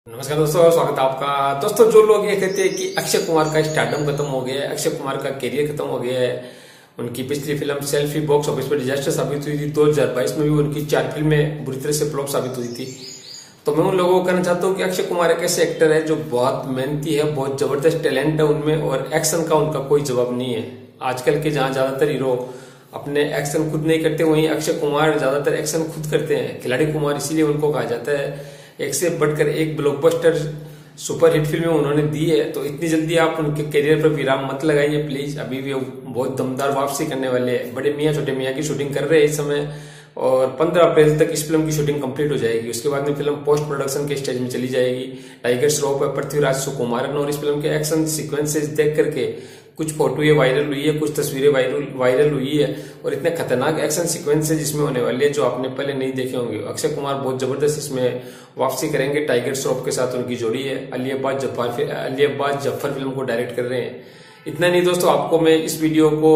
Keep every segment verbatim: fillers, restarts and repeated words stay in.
नमस्कार दोस्तों, स्वागत है आपका। दोस्तों, जो लोग ये कहते हैं कि अक्षय कुमार का स्टारडम खत्म हो गया है, अक्षय कुमार का करियर खत्म हो गया है, उनकी पिछली फिल्म सेल्फी बॉक्स ऑफिस पर डिजास्टर साबित हुई थी, दो हज़ार बाईस में भी उनकी चार फिल्में बुरी तरह से फ्लॉप साबित हुई थी। तो मैं उन लोगों को कहना चाहता हूँ कि अक्षय कुमार एक ऐसे एक्टर है जो बहुत मेहनती है, बहुत जबरदस्त टैलेंट है उनमें, और एक्शन का उनका कोई जवाब नहीं है। आजकल के जहाँ ज्यादातर हीरो अपने एक्शन खुद नहीं करते, वहीं अक्षय कुमार ज्यादातर एक्शन खुद करते हैं। खिलाड़ी कुमार इसीलिए उनको कहा जाता है। एक से बढ़कर एक ब्लॉकबस्टर सुपर हिट फिल्में उन्होंने दी है, तो इतनी जल्दी आप उनके करियर पर विराम मत लगाइए प्लीज। अभी भी वो बहुत दमदार वापसी करने वाले हैं। बड़े मियाँ छोटे मियाँ की शूटिंग कर रहे हैं इस समय, और पंद्रह अप्रैल तक इस फिल्म की शूटिंग कंप्लीट हो जाएगी। उसके बाद में फिल्म पोस्ट प्रोडक्शन के स्टेज में चली जाएगी। टाइगर श्रॉफ है, पृथ्वीराज सुकुमारन, और इस फिल्म के एक्शन सीक्वेंसेस देख करके कुछ फोटो ये वायरल हुई है, कुछ तस्वीरें वायरल वायरल हुई है, और इतने खतरनाक एक्शन सीक्वेंसेस इसमें होने वाले हैं जो आपने पहले नहीं देखे होंगे। अक्षय कुमार बहुत जबरदस्त इसमें वापसी करेंगे। टाइगर श्रॉफ के साथ उनकी जोड़ी है। अली अब्बास जफर अली अब्बास जफर फिल्म को डायरेक्ट कर रहे हैं। इतना नहीं दोस्तों, आपको मैं इस वीडियो को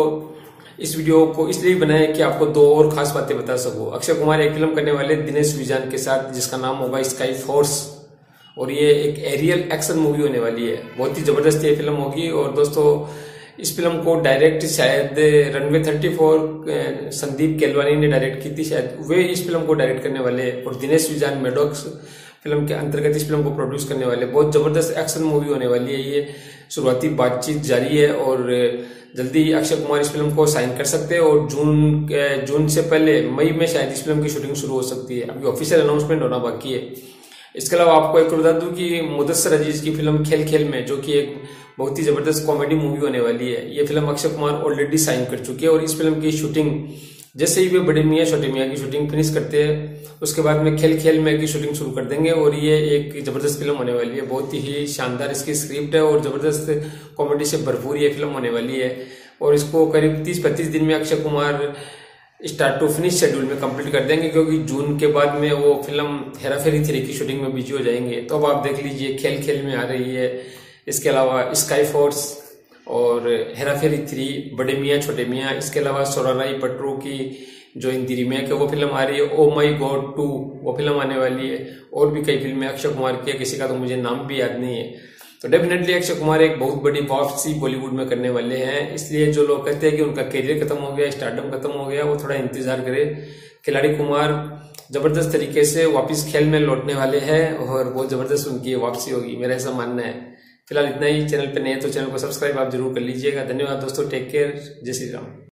इस वीडियो को इसलिए बनाया कि आपको दो और खास बातें बता सकूं। अक्षय कुमार एक फिल्म करने वाले दिनेश विजान के साथ, जिसका नाम होगा स्काई फोर्स, और ये एक एरियल एक्शन मूवी होने वाली है। बहुत ही जबरदस्त ये फिल्म होगी। और दोस्तों, इस फिल्म को डायरेक्ट शायद runway thirty four Sandeep Kelwani ने डायरेक्ट की थी, शायद वे इस फिल्म को डायरेक्ट करने वाले, और दिनेश विजान मेडॉक्स फिल्म के अंतर्गत इस फिल्म को प्रोड्यूस करने वाले। बहुत जबरदस्त एक्शन मूवी होने वाली है ये। शुरुआती बातचीत जारी है, और जल्दी अक्षय कुमार इस फिल्म को साइन कर सकते हैं, और जून जून से पहले मई में शायद इस फिल्म की शूटिंग शुरू हो सकती है। अभी ऑफिशियल अनाउंसमेंट होना बाकी है। इसके अलावा आपको एक बता दूं कि मुदस्सर अजीज की फिल्म खेल खेल में, जो कि एक बहुत ही जबरदस्त कॉमेडी मूवी होने वाली है, ये film Akshay Kumar already sign कर चुके हैं। और इस फिल्म की शूटिंग जैसे ही वे बड़े मियाँ छोटे मियाँ की शूटिंग फिनिश करते हैं, उसके बाद में खेल खेल में की शूटिंग शुरू कर देंगे। और ये एक जबरदस्त फिल्म होने वाली है। बहुत ही शानदार इसकी स्क्रिप्ट है, और जबरदस्त कॉमेडी से भरपूर ये फिल्म होने वाली है। और इसको करीब तीस पैंतीस दिन में Akshay Kumar start to finish schedule में कंप्लीट कर देंगे, क्योंकि जून के बाद में वो फिल्म हेरा फेरी थ्री की शूटिंग में बिजी हो जाएंगे। तो अब आप देख लीजिए, खेल खेल में आ रही है, इसके अलावा स्काई फोर्स और हेरा फेरी थ्री, बड़े मियाँ छोटे मियाँ, इसके अलावा सोराराई पटरू की जो हिंदी रीमेक है वो फिल्म आ रही है। ओ माई गॉड टू वो फिल्म आने वाली है। और भी कई फिल्में अक्षय कुमार की है, किसी का तो मुझे नाम भी याद नहीं है। तो डेफिनेटली अक्षय कुमार एक बहुत बड़ी वापसी बॉलीवुड में करने वाले हैं। इसलिए जो लोग कहते हैं कि उनका करियर खत्म हो गया, स्टारडम खत्म हो गया, वो थोड़ा इंतजार करे। खिलाड़ी कुमार जबरदस्त तरीके से वापस खेल में लौटने वाले हैं, और बहुत जबरदस्त उनकी वापसी होगी, मेरा ऐसा मानना है। फिलहाल इतना ही। चैनल पे नए तो चैनल को सब्सक्राइब आप जरूर कर लीजिएगा। धन्यवाद दोस्तों, टेक केयर, जय श्री राम।